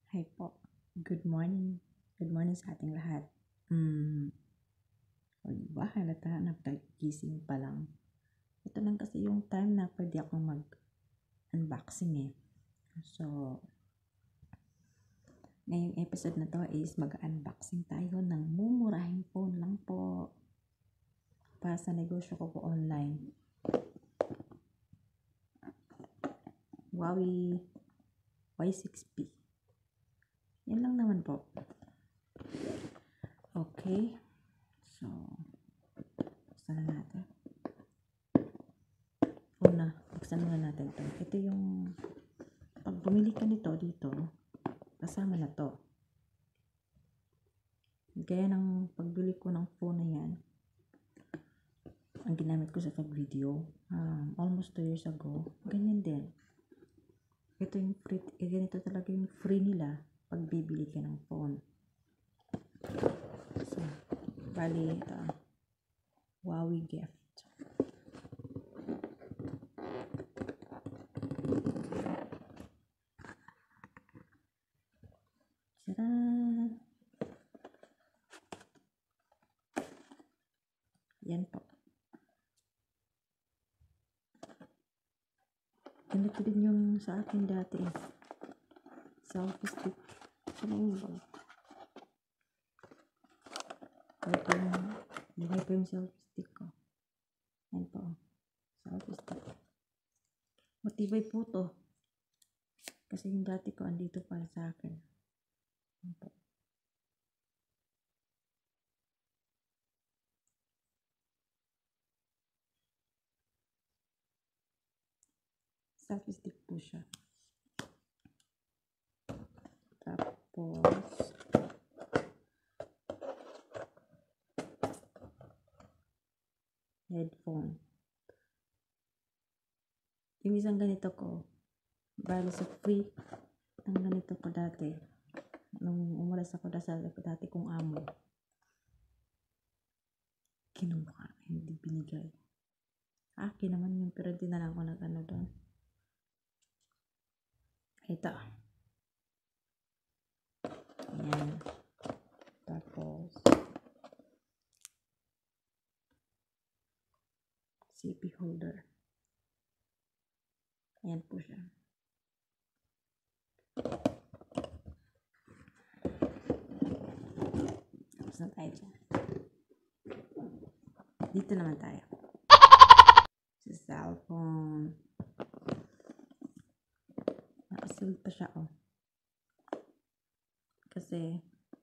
Hi po. Good morning. Good morning sa ating lahat. O diba, halata na gising pa lang. Ito lang kasi yung time na pwede akong mag-unboxing eh. So, ngayong episode na to is mag-unboxing tayo ng mumurahing phone lang po. Para sa negosyo ko po online. Huawei Y6P. Yan lang naman po. Okay. So, buksan na natin. Buksan muna natin to. Ito yung, pag bumili ka nito dito, kasama na to. Gaya ng pagbili ko ng phone na yan, ang ginamit ko sa pag-video, almost 2 years ago, ganyan din. Ito yung free, ganito talaga yung free nila pag bibili ka ng phone. So, bali, ito, Huawei gift. Tara! Yan po. Ganito din yung sa akin dati. Selfie stick. Ano yung bag? Lagay po yung selfie stick ko. Yan po. Selfie stick. Matibay po to. Kasi yung dati ko andito para sa akin. Yan po. Selfie stick po siya. Tapos, headphone. Yung isang ganito ko, bali sa free, ang ganito ko dati, nung umalis ako dati kong amo, kinuha, hindi binigay. Akin naman yung pero di na lang ako nag-ano doon. Ito. Ayan. Tapos, CP holder. Ayan po siya. Tapos na tayo dyan. Dito naman tayo. Sa cellphone. Nakasil pa siya, oh. Kasi,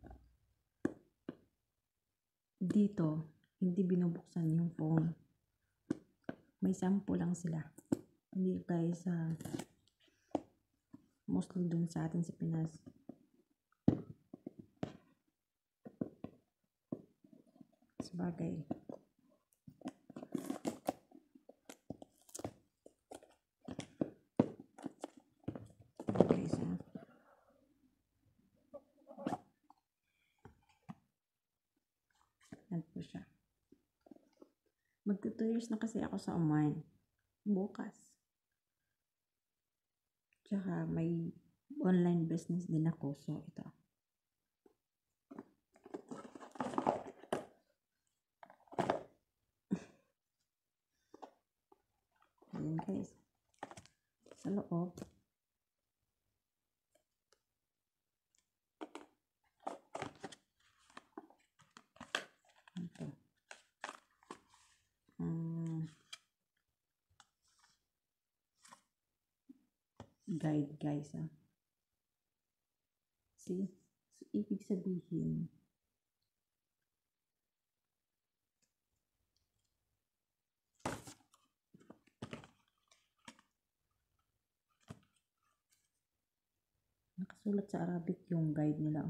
dito, hindi binubuksan yung phone. May sample lang sila. Hindi tayo sa mostly dun sa atin sa Pinas. Sabagay. Okay, so. Yan po siya. Magto 2 years na kasi ako sa Oman. Bukas. Tsaka may online business din ako. So, ito. Ayan guys. Sa loob. Ito. Guide guys. See? So, ibig sabihin, nakasulat sa Arabic yung guide nila.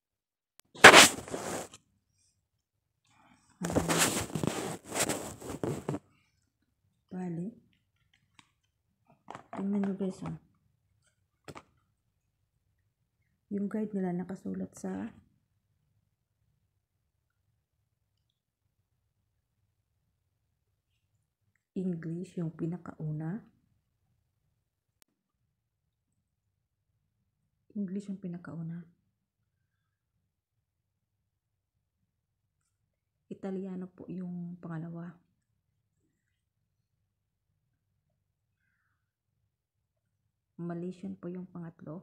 Bali. Tingnan nyo guys, oh. Yung guide nila nakasulat sa English, yung pinakauna. English yung pinakauna. Italiano po yung pangalawa. Malaysian po yung pangatlo.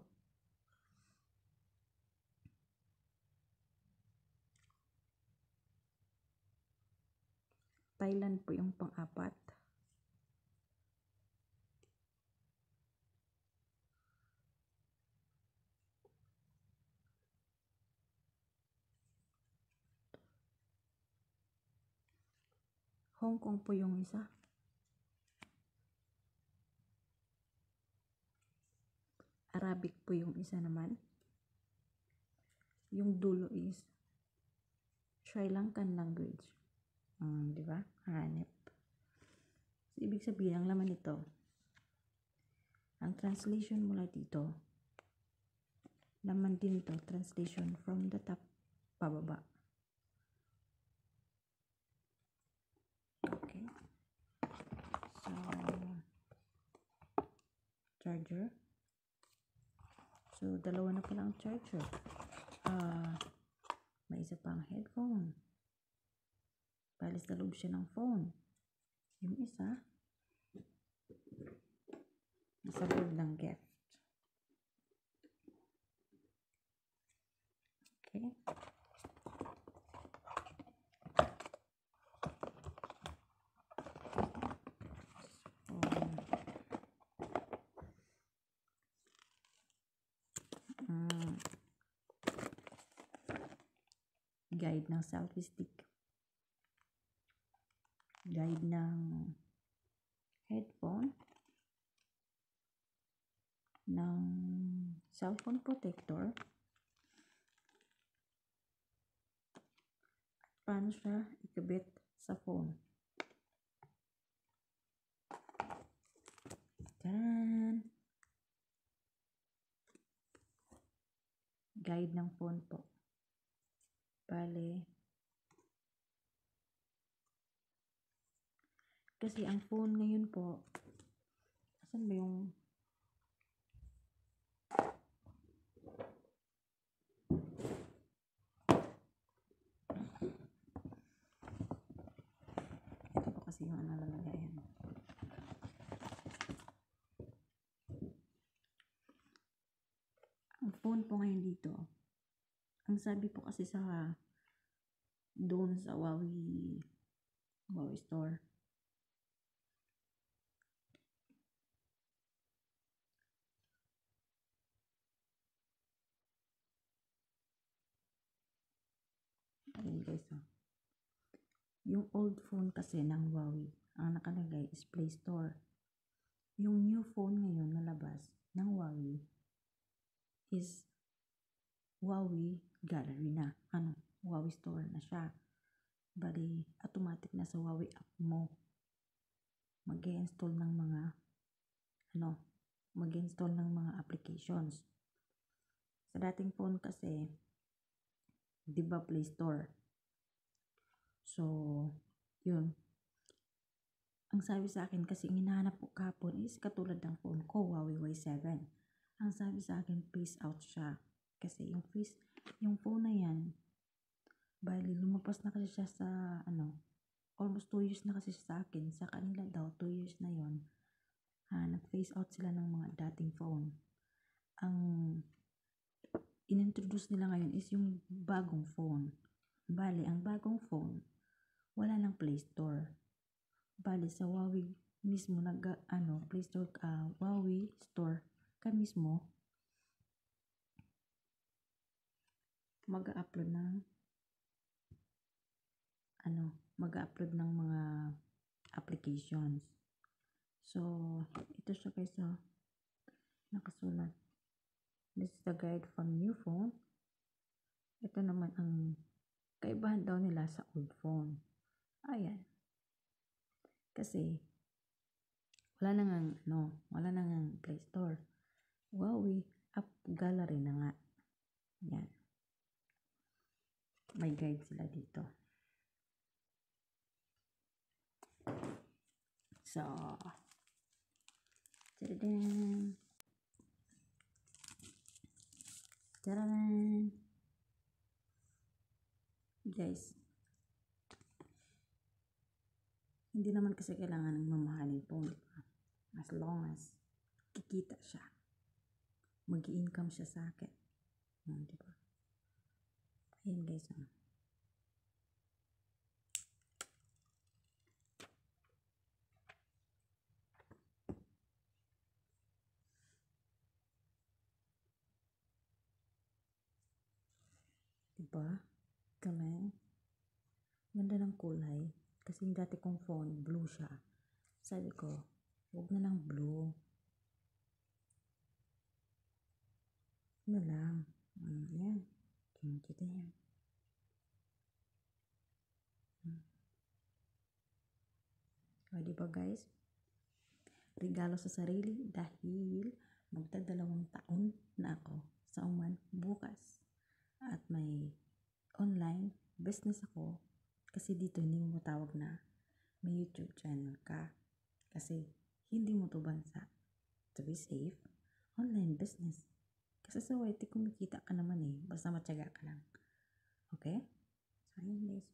Thailand po yung pang-apat. Hong Kong po yung isa. Arabic po yung isa naman. Yung dulo is Sri Lankan language. Di ba? Hanep. So, ibig sabihin, ang laman nito, ang translation mula dito, laman din to, translation from the top pababa. Okay. So, charger. So, dalawa na pala ang charger. May isa pang headphone. Palis na loob siya ng phone. Yung isa, nasa loob ng gift. Okay. Guide ng selfie stick. Guide ng headphone. Ng cellphone protector. Paano siya ikabit sa phone. Tan! Guide ng phone po. Bale. Kasi ang phone ngayon po, asan ba yung ito po kasi yung nalalagayan. Ang phone po ngayon dito, ang sabi po kasi sa doon sa Huawei store, ayun guys, yung old phone kasi ng Huawei, ang nakalagay is Play Store. Yung new phone ngayon na labas ng Huawei is Huawei Gallery na. Huawei Store na siya. Bali, automatic na sa Huawei app mo. Mag-i-install ng mga mag-install ng mga applications. Sa dating phone kasi, di ba Play Store? So, yun. Ang sabi sa akin kasi hinahanap ko kapon is katulad ng phone ko, Huawei Y7. Ang sabi sa akin, phase out siya. Kasi yung phone na yan, bali lumabas na kasi siya sa almost 2 years na kasi siya sa akin. Sa kanila daw, 2 years na yon. Nag-phase out sila ng mga dating phone. Ang inintroduce nila ngayon is yung bagong phone. Bali, ang bagong phone, wala nang Play Store. Bali, sa Huawei mismo, Play Store, Huawei Store ka mismo, mag-upload ng mga applications. So, ito siya guys, nakasulat. This is the guide from new phone. Ito naman ang kaibahan daw nila sa old phone. Ayan. Kasi, wala nang Play Store. Huawei App Gallery na nga. Yan. May guide sila dito. So, tadadang. Tararan! Guys, hindi naman kasi kailangan ng mamahalin phone, di ba? As long as kikita siya, mag-i-income siya sa akin. Di ba? Ayan guys, Diba? Galing. Ganda ng kulay. Kasi yung dati kong phone, blue siya. Sabi ko, huwag na lang blue. Ano lang. Ayan. Kita yan. O, diba guys? Regalo sa sarili dahil magdadalawang taon na ako sa Oman bukas. At may online business ako. Kasi dito hindi mo matawag na may YouTube channel ka. Kasi hindi mo to bansa. To be safe, online business. Kasi sa YT kumikita ka naman eh. Basta matyaga ka lang. Okay? So, ayun guys.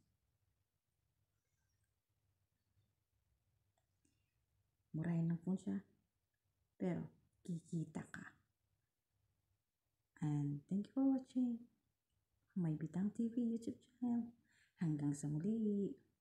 Murahin lang phone siya. Pero, kikita ka. And thank you for watching my Bitang TV YouTube channel. Hanggang sa muli.